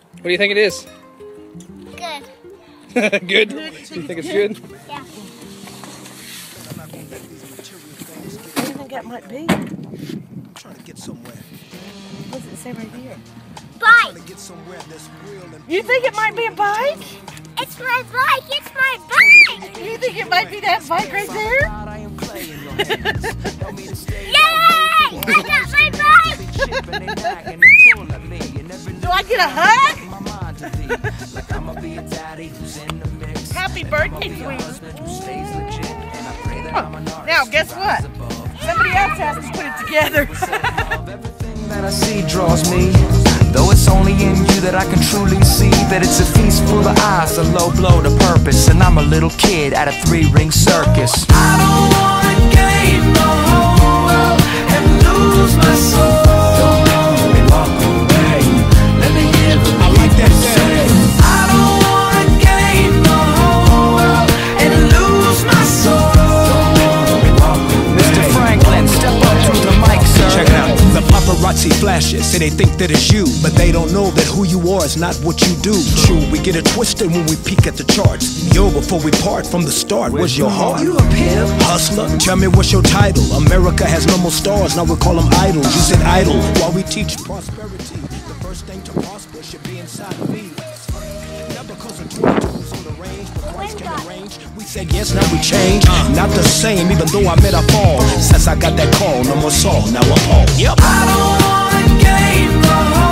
What do you think it is? Good. Good? You think it's good? Yeah. What do you think that might be? I'm trying to get somewhere. What does it say right here? Bike. You think it might be a bike? It's my bike. It's my bike. You think it might be that bike right there? Yay! I got my bike. Do I get a hug? Happy birthday, sweetie. Now, guess what? Somebody else has to put it together. Everything that I see draws me. Though it's only in you that I can truly see that it's a feast full of eyes, a low blow to purpose, and I'm a little kid at a 3-ring circus. I don't wanna gain the whole world and lose my soul. Don't walk away. Let me hear the like that say. I don't wanna gain the whole world and lose my soul. Don't walk away. Mr. Franklin, step up to the mic, sir. Check it out. The paparazzi flashes say they think that it's you, but they don't know that who you are is not what you do. True, we get it twisted when we peek at the charts. Yo, before we part from the start, where's your heart? You a pimp? Hustler, tell me what's your title? America has no more stars, now we call them idols. You said idle, while we teach prosperity. The first thing to prosper should be inside of me. Not because of 22's on the range, but Christ can arrange. We said yes, now we change. Not the same, even though I met a fall. Since I got that call, no more Saul, now I'm Paul. Yep. I don't wanna gain the whole